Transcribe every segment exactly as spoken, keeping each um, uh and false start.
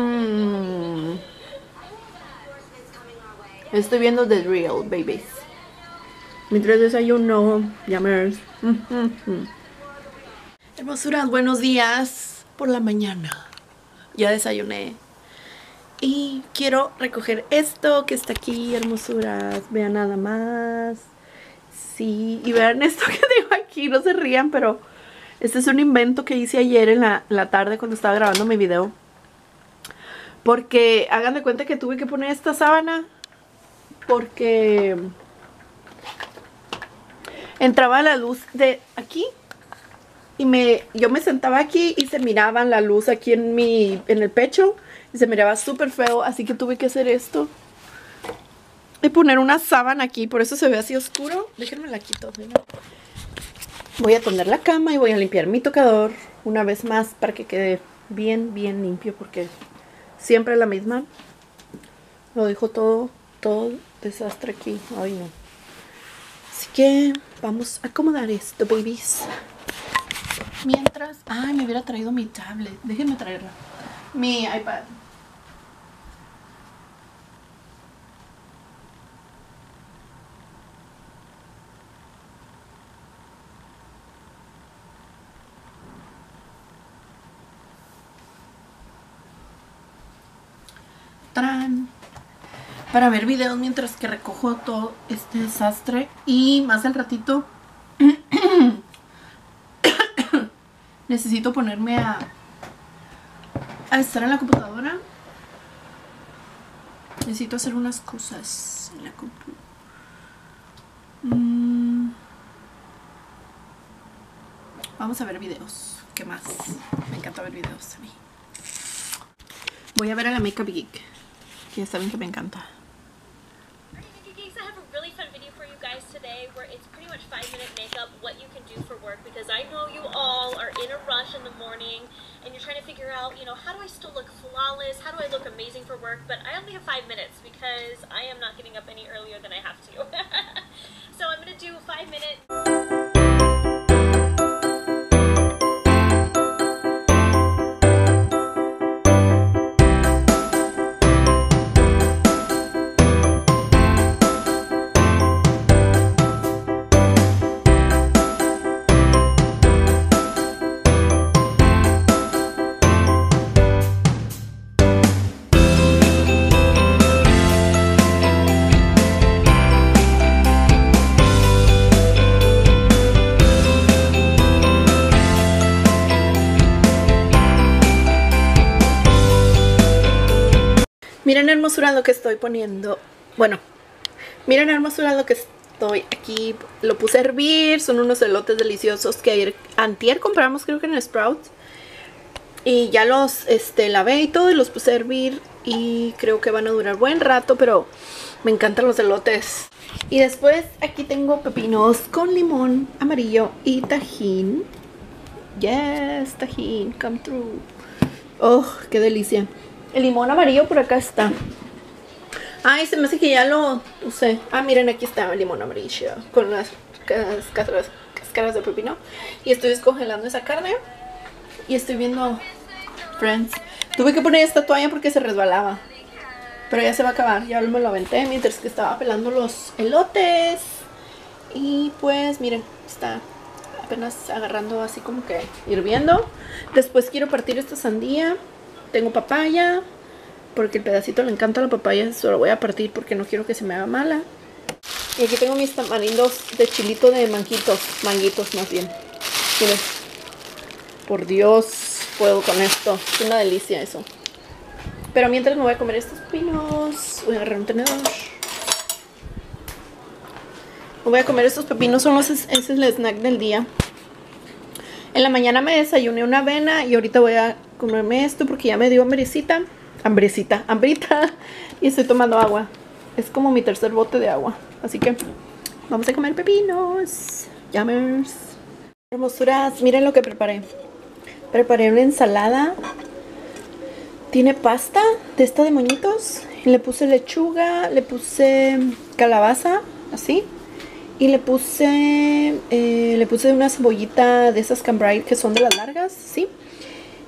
Mm. Estoy viendo The Real, babies. Mientras desayuno, llamers. Mm, mm, mm. Hermosuras, buenos días por la mañana. Ya desayuné. Y quiero recoger esto que está aquí, hermosuras. Vean nada más. Sí, y vean esto que tengo aquí. No se rían, pero este es un invento que hice ayer en la, la tarde cuando estaba grabando mi video. Porque hagan de cuenta que tuve que poner esta sábana porque entraba la luz de aquí y me, yo me sentaba aquí y se miraba la luz aquí en mi, en el pecho y se miraba súper feo, así que tuve que hacer esto y poner una sábana aquí, por eso se ve así oscuro. Déjenme la quito, ¿sí? Voy a tender la cama y voy a limpiar mi tocador una vez más para que quede bien, bien limpio, porque siempre la misma. Lo dejo todo, todo desastre aquí. Ay, no. Así que vamos a acomodar esto, babies. Mientras... Ay, me hubiera traído mi tablet. Déjenme traerla. Mi iPad. ¡Tarán! Para ver videos mientras que recojo todo este desastre. Y más al ratito necesito ponerme a, a estar en la computadora. Necesito hacer unas cosas en la compu. Mm. Vamos a ver videos. ¿Qué más? Me encanta ver videos a mí. Voy a ver a la Makeup Geek, que ya saben que me encanta. five minute makeup, what you can do for work, because I know you all are in a rush in the morning and you're trying to figure out, you know, how do I still look flawless? How do I look amazing for work? But I only have five minutes because I am not getting up any earlier than I have to. So I'm going to do five minutes. Miren, hermosura, lo que estoy poniendo. Bueno, miren, hermosura, lo que estoy aquí. Lo puse a hervir. Son unos elotes deliciosos que ayer, antier compramos, creo que en el Sprouts. Y ya los este, lavé y todo y los puse a hervir. Y creo que van a durar buen rato, pero me encantan los elotes. Y después aquí tengo pepinos con limón amarillo y tajín. Yes, tajín, come through. Oh, qué delicia. El limón amarillo por acá está. Ay, se me hace que ya lo usé. Ah, miren, aquí está el limón amarillo con las cáscaras, cáscaras de pepino. Y estoy descongelando esa carne. Y estoy viendo Friends. Tuve que poner esta toalla porque se resbalaba, pero ya se va a acabar. Ya me lo aventé mientras que estaba pelando los elotes. Y pues miren, está apenas agarrando así como que hirviendo. Después quiero partir esta sandía. Tengo papaya, porque el pedacito le encanta la papaya. Se lo voy a partir porque no quiero que se me haga mala. Y aquí tengo mis tamarindos de chilito de manguitos. Manguitos más bien. Miren. Por Dios, puedo con esto. Es una delicia eso. Pero mientras me voy a comer estos pepinos. Voy a agarrar un tenedor. Me voy a comer estos pepinos. Son los, ese es el snack del día. En la mañana me desayuné una avena y ahorita voy a comerme esto porque ya me dio hambrecita. Hambrecita, hambrita. Y estoy tomando agua. Es como mi tercer bote de agua. Así que vamos a comer pepinos. Yummers. Hermosuras, miren lo que preparé. Preparé una ensalada. Tiene pasta de esta de moñitos. Y le puse lechuga, le puse calabaza, así. Y le puse, eh, le puse una cebollita de esas cambrai que son de las largas, ¿sí?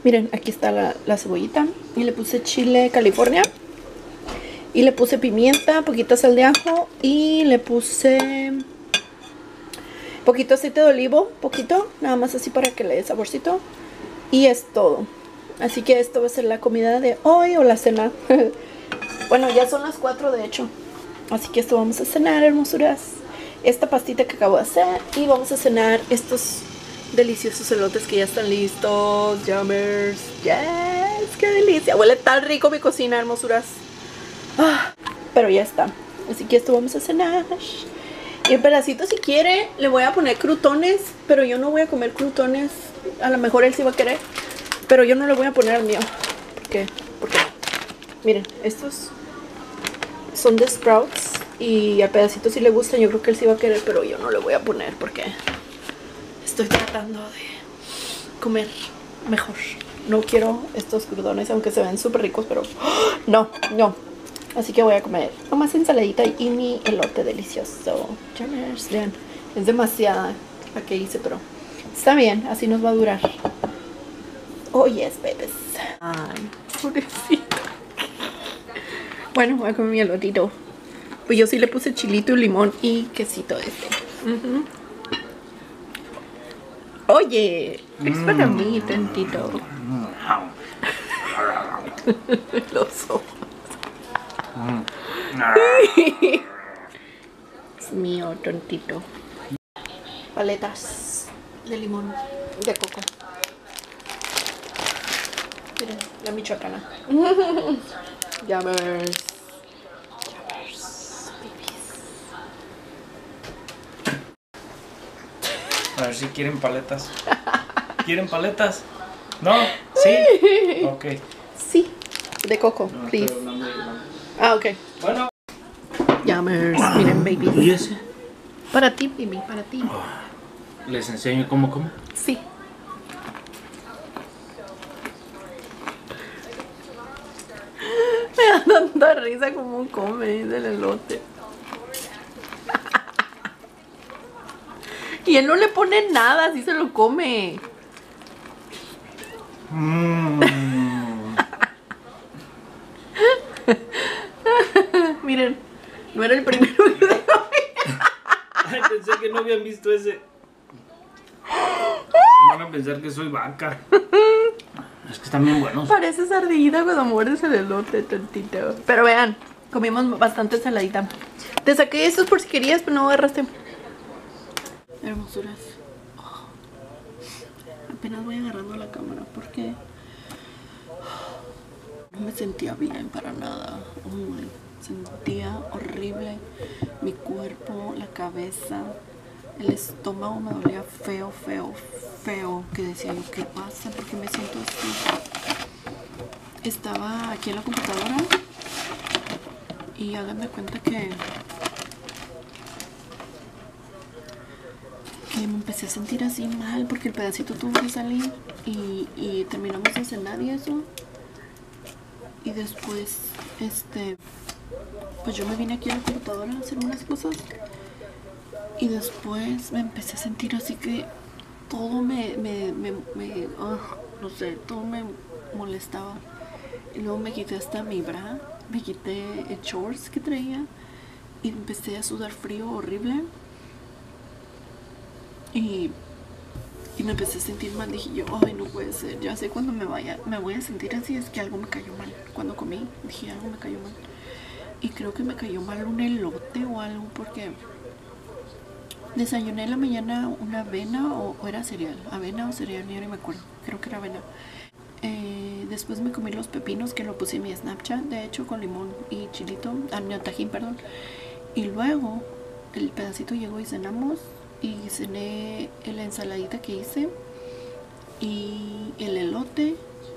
Miren, aquí está la, la cebollita. Y le puse chile California. Y le puse pimienta, poquita sal de ajo. Y le puse poquito aceite de olivo, poquito. Nada más así para que le dé saborcito. Y es todo. Así que esto va a ser la comida de hoy o la cena. Bueno, ya son las cuatro de hecho. Así que esto vamos a cenar, hermosuras. Esta pastita que acabo de hacer. Y vamos a cenar estos deliciosos elotes que ya están listos. Yummers. Yes, qué delicia. Huele tan rico mi cocina, hermosuras. Ah, pero ya está. Así que esto vamos a cenar. Y el pedacito, si quiere, le voy a poner crutones. Pero yo no voy a comer crutones. A lo mejor él sí va a querer. Pero yo no le voy a poner al mío. ¿Por qué? Porque miren, estos son de Sprouts. Y al pedacito sí le gustan. Yo creo que él sí va a querer. Pero yo no le voy a poner porque estoy tratando de comer mejor. No quiero estos crutones, aunque se ven súper ricos. Pero ¡oh! no, no. Así que voy a comer nomás ensaladita y mi elote delicioso. Yummers, vean, es demasiada la que hice, pero está bien, así nos va a durar. Oh yes, babies. Ay, pobrecito. Bueno, voy a comer mi elotito. Pues yo sí le puse chilito, limón y quesito este. Uh-huh. Oye, es para mí tantito. Los ojos. Es mío, tontito. Paletas de limón, de coco. Miren, la michoacana. Yummers. Yummers, babies. A ver si quieren paletas. ¿Quieren paletas? ¿No? ¿Sí? Ok. Sí, de coco, No, please. pero no me- Ah, ok. Bueno. Yummers, miren, babies. ¿Y ese? Para ti, baby, para ti. Les enseño cómo como. Sí. Me da tanta risa como come del elote. Y él no le pone nada, así se lo come. Mm. Miren, no era el primero que se lo Ay, pensé que no habían visto ese. Van a pensar que soy vaca. Es que están bien buenos. Parece sardinita cuando muerdes el elote, tantito. Pero vean, comimos bastante saladita. Te saqué estos por si querías, pero no agarraste. Hermosuras. Oh. Apenas voy agarrando la cámara porque no me sentía bien para nada. Oh my. Sentía horrible mi cuerpo, la cabeza, el estómago me dolía feo, feo, feo. Que decía yo, ¿qué pasa? ¿Por qué me siento así? Estaba aquí en la computadora y hagan de cuenta que que me empecé a sentir así mal porque el pedacito tuvo que salir y, y terminamos de cenar y eso. Y después, este, pues yo me vine aquí a la computadora a hacer unas cosas y después me empecé a sentir así que todo me, me, me, me uh, no sé, todo me molestaba. Y luego me quité hasta mi bra, me quité el shorts que traía y empecé a sudar frío horrible. Y, y me empecé a sentir mal, dije yo, ay no puede ser, ya sé cuando me vaya, me voy a sentir así, es que algo me cayó mal. Cuando comí, dije algo me cayó mal. Y creo que me cayó mal un elote o algo porque desayuné en la mañana una avena o, o era cereal, avena o cereal, yo no me acuerdo, creo que era avena. Eh, después me comí los pepinos que lo puse en mi Snapchat, de hecho con limón y chilito, ah, no, tajín, perdón. Y luego el pedacito llegó y cenamos. Y cené la ensaladita que hice y el elote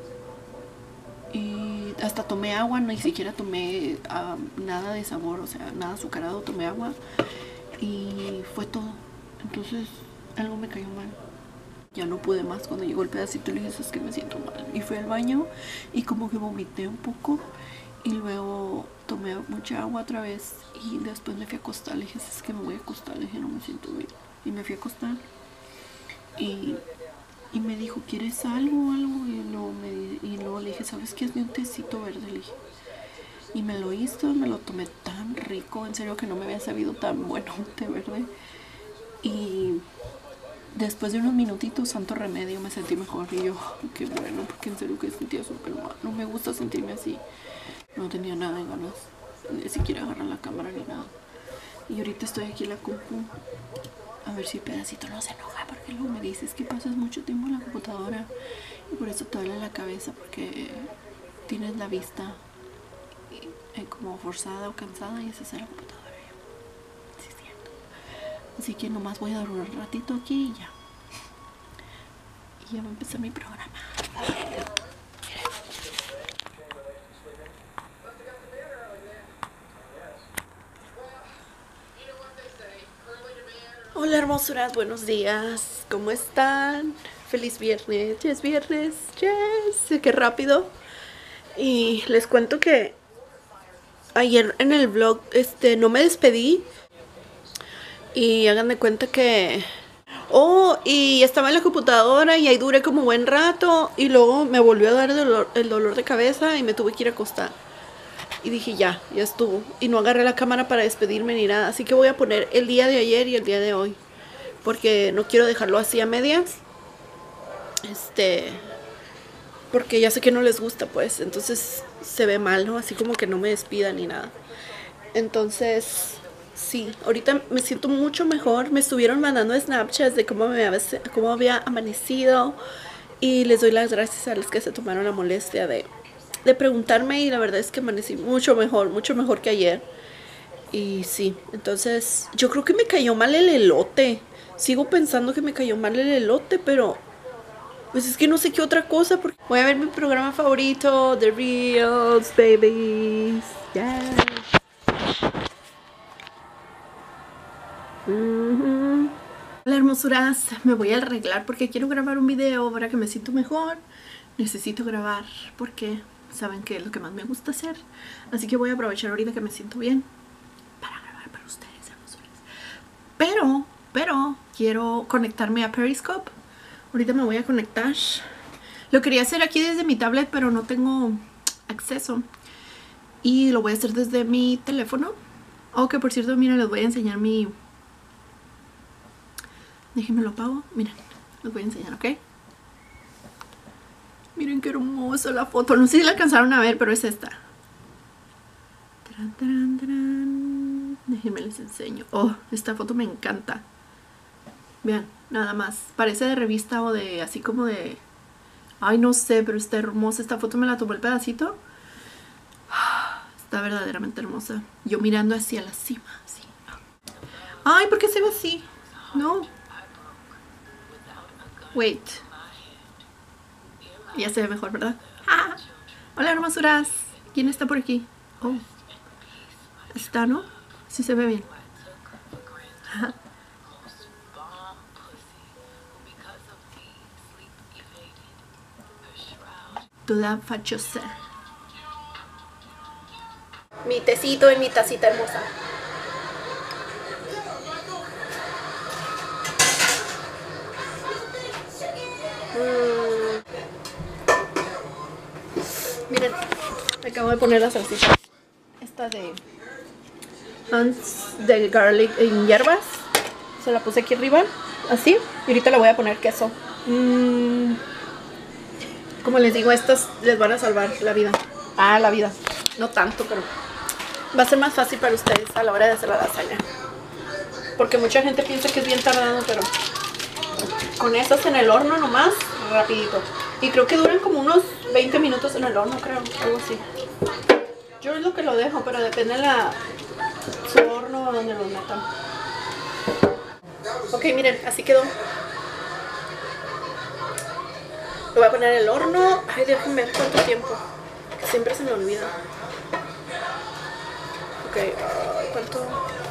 y hasta tomé agua, ni siquiera tomé um, nada de sabor, o sea, nada azucarado, tomé agua y fue todo. Entonces algo me cayó mal. Ya no pude más cuando llegó el pedacito y le dije, es que me siento mal. Y fui al baño y como que vomité un poco y luego tomé mucha agua otra vez y después me fui a acostar. Le dije, es que me voy a acostar, le dije, no me siento bien. Y me fui a acostar y Y me dijo, ¿quieres algo? algo? Y, no, me, y luego le dije, ¿sabes qué? Es de un tecito verde, le dije. Y me lo hizo, me lo tomé tan rico, en serio que no me había sabido tan bueno un té verde. Y después de unos minutitos, santo remedio, me sentí mejor. Y yo, qué bueno, porque en serio que sentía súper mal. No me gusta sentirme así. No tenía nada de ganas, ni siquiera agarrar la cámara ni nada. Y ahorita estoy aquí en la compu. A ver si el pedacito no se enoja, porque luego me dices que pasas mucho tiempo en la computadora y por eso te duele la cabeza, porque tienes la vista eh, como forzada o cansada y esa es la computadora. Sí, es cierto. Así que nomás voy a durar un ratito aquí y ya. Y ya va a empezar mi programa. Hola hermosuras, buenos días, ¿cómo están? Feliz viernes, ya es viernes, yes, qué rápido. Y les cuento que ayer en el vlog este, no me despedí. Y hagan de cuenta que... Oh, y estaba en la computadora y ahí duré como buen rato. Y luego me volvió a dar el dolor, el dolor de cabeza y me tuve que ir a acostar. Y dije ya, ya estuvo. Y no agarré la cámara para despedirme ni nada. Así que voy a poner el día de ayer y el día de hoy. Porque no quiero dejarlo así a medias. Este... Porque ya sé que no les gusta, pues. Entonces se ve mal, ¿no? Así como que no me despida ni nada. Entonces... Sí, ahorita me siento mucho mejor. Me estuvieron mandando Snapchats de cómo, me había, cómo había amanecido. Y les doy las gracias a los que se tomaron la molestia de... de preguntarme, y la verdad es que amanecí mucho mejor, mucho mejor que ayer. Y sí, entonces yo creo que me cayó mal el elote. Sigo pensando que me cayó mal el elote, pero pues es que no sé qué otra cosa. Porque voy a ver mi programa favorito, The Reels, babies. Yeah. Mm-hmm. Hola hermosuras, me voy a arreglar porque quiero grabar un video ahora que me siento mejor. Necesito grabar porque saben que es lo que más me gusta hacer. Así que voy a aprovechar ahorita que me siento bien para grabar para ustedes, hermosuras. Pero, pero, quiero conectarme a Periscope. Ahorita me voy a conectar. Lo quería hacer aquí desde mi tablet, pero no tengo acceso. Y lo voy a hacer desde mi teléfono. Oh, que por cierto, miren, les voy a enseñar mi... Déjenme lo apago. Miren, les voy a enseñar, ¿ok? Miren qué hermosa la foto. No sé si la alcanzaron a ver, pero es esta. Taran, taran, taran. Déjenme les enseño. Oh, esta foto me encanta. Vean, nada más. Parece de revista o de... así como de... Ay, no sé, pero está hermosa. Esta foto me la tomó el pedacito. Está verdaderamente hermosa. Yo mirando hacia la cima, así. Ay, ¿por qué se ve así? No. Wait. Ya se ve mejor, ¿verdad? ¡Ah! Hola hermosuras. ¿Quién está por aquí? Oh. Está, ¿no? Sí se ve bien. Ajá. Toda fachosa. Mi tecito en mi tacita hermosa. Mm. Miren, me acabo de poner la salsita. Esta de Hans de garlic en hierbas. Se la puse aquí arriba, así. Y ahorita le voy a poner queso. Mm. Como les digo, estas les van a salvar la vida. Ah, la vida. No tanto, pero va a ser más fácil para ustedes a la hora de hacer la lasaña. Porque mucha gente piensa que es bien tardado, pero con estas en el horno nomás, rapidito. Y creo que duran como unos veinte minutos en el horno, creo, algo así. Yo es lo que lo dejo, pero depende de la, su horno donde lo metan. Ok, miren, así quedó. Lo voy a poner en el horno. Ay, déjenme ver cuánto tiempo. Que siempre se me olvida. Ok, uh, ¿cuánto?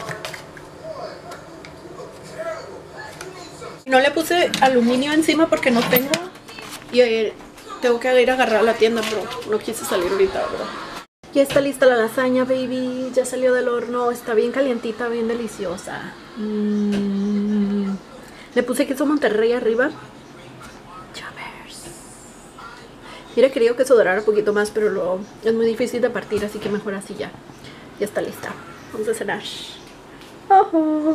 No le puse aluminio encima porque no tengo. Y eh, tengo que ir a agarrar a la tienda, pero no quise salir ahorita, ¿verdad? Ya está lista la lasaña, baby. Ya salió del horno. Está bien calientita, bien deliciosa. Mm. Le puse queso Monterrey arriba. Hubiera querido que se dorara un poquito más, pero lo, es muy difícil de partir, así que mejor así ya. Ya está lista. Vamos a cenar. Oh.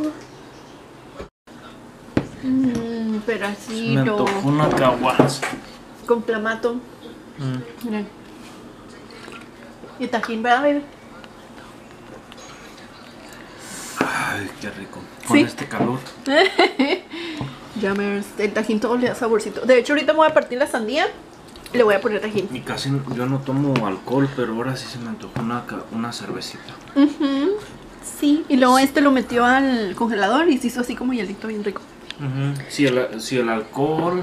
Mmm, pedacito. Me tocó una caguas. Con clamato. Mm. Miren. Y tajín, ¿verdad, baby? Ay, qué rico. Con ¿Sí? este calor. Jammers, el tajín todo le da saborcito. De hecho, ahorita me voy a partir la sandía y le voy a poner tajín. Y casi yo no tomo alcohol, pero ahora sí se me antojó una, ca- una cervecita. Uh-huh. Sí, y luego este lo metió al congelador y se hizo así como hielito bien rico. Uh-huh. Si el, si el alcohol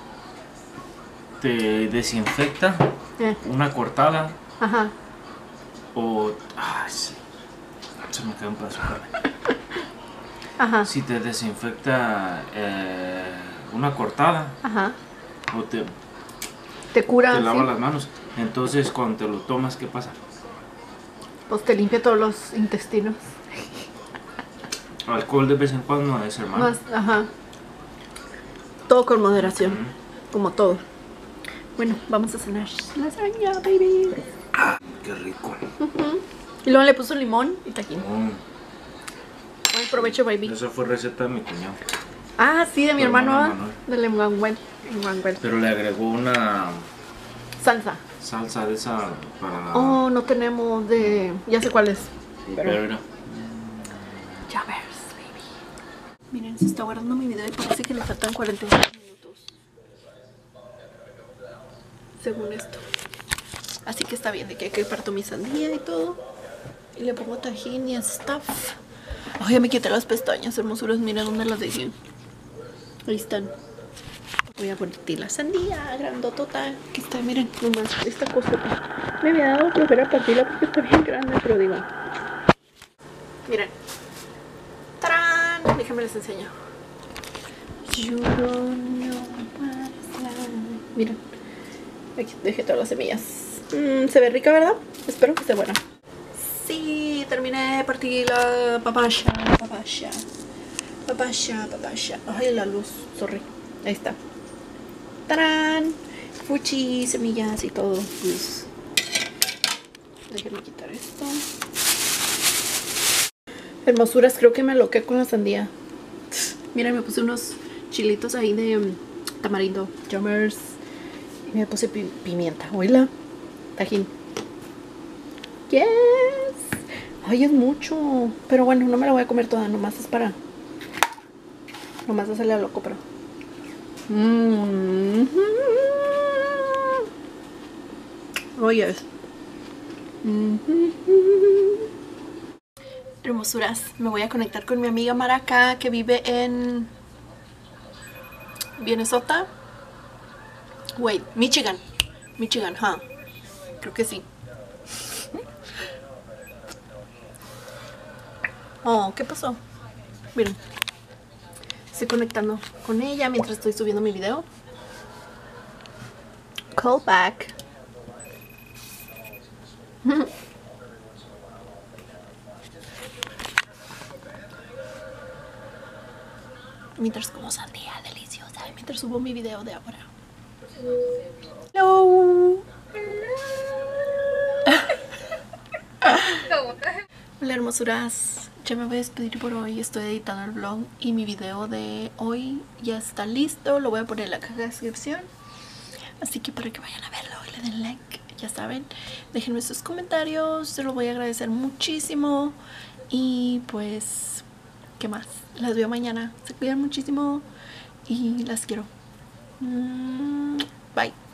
te desinfecta, Eh. una cortada Ajá. o... Ay, sí. Se me cae un pedazo de carne. Ajá. Si te desinfecta eh, una cortada Ajá. o te, Te cura. te lava ¿sí? las manos, entonces cuando te lo tomas, ¿qué pasa? Pues te limpia todos los intestinos. Alcohol de vez en cuando no debe ser malo. Más, ajá. Todo con moderación. Ujú. Como todo. Bueno, vamos a cenar lasaña, baby. Ah, qué rico. Uh-huh. Y luego le puso limón y tajín. Mm, Buen provecho, baby. esa fue receta de mi cuñado. Ah, sí, de mi Tu hermano, hermano ¿ah? Manuel. Del Emmanuel. Emmanuel. Pero le agregó una Salsa. salsa de esa para... Oh, no tenemos de... Ya sé cuál es. pero Pero... era- Ya ves, baby. Miren, se está guardando mi video y parece que le faltan cuarenta y cinco minutos. Según esto. Así que está bien, de que aquí parto mi sandía y todo. Y le pongo tajín y stuff. Ay, ya me quité las pestañas, hermosuras. Miren dónde las dejé. Ahí están. Voy a poner la sandía grandotota. Aquí está, miren, nomás esta cosota. Me había dado flojera partirla porque está bien grande, pero digo. Miren. ¡Tarán! Déjenme les enseño. You don't know what it's like. Miren. Aquí dejé todas las semillas. Mm, se ve rica, ¿verdad? Espero que esté buena. Sí, terminé de partir la papaya. Papaya. Papaya, papaya. Ay, la luz. Sorry. Ahí está. ¡Tarán! Fuchi, semillas y todo. Pues, déjenme quitar esto. Hermosuras, creo que me loqué con la sandía. Miren, me puse unos chilitos ahí de um, tamarindo. Jammers. Y me puse pi pimienta. Oíla. Tajín. Yes. Ay, es mucho. Pero bueno, no me la voy a comer toda. Nomás es para... Nomás hacerle a loco, pero... Mm-hmm. Oh, yes. Mm-hmm. Hermosuras, me voy a conectar con mi amiga Maraca que vive en Minnesota. Wait, Michigan. Michigan, huh? Creo que sí. Oh, ¿qué pasó? Miren. Estoy conectando con ella mientras estoy subiendo mi video. Call back. Mientras como sandía deliciosa. Mientras subo mi video de ahora. Hello. Hola, hermosuras. Ya me voy a despedir por hoy. Estoy editando el vlog y mi video de hoy ya está listo. Lo voy a poner en la caja de descripción. Así que para que vayan a verlo y le den like, ya saben. Déjenme sus comentarios. Se los voy a agradecer muchísimo. Y pues, ¿qué más? Las veo mañana. Se cuidan muchísimo y las quiero. Bye.